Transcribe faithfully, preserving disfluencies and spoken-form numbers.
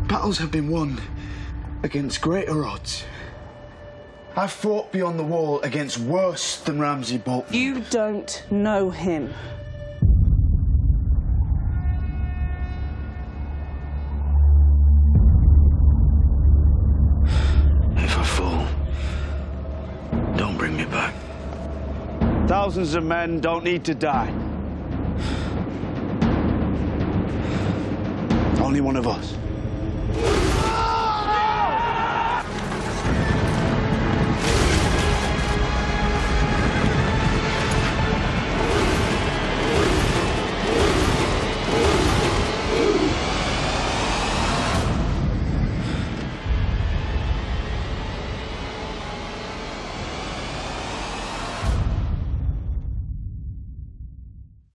Battles have been won against greater odds. I've fought beyond the wall against worse than Ramsay Bolton. You don't know him. If I fall, don't bring me back. Thousands of men don't need to die. Only one of us.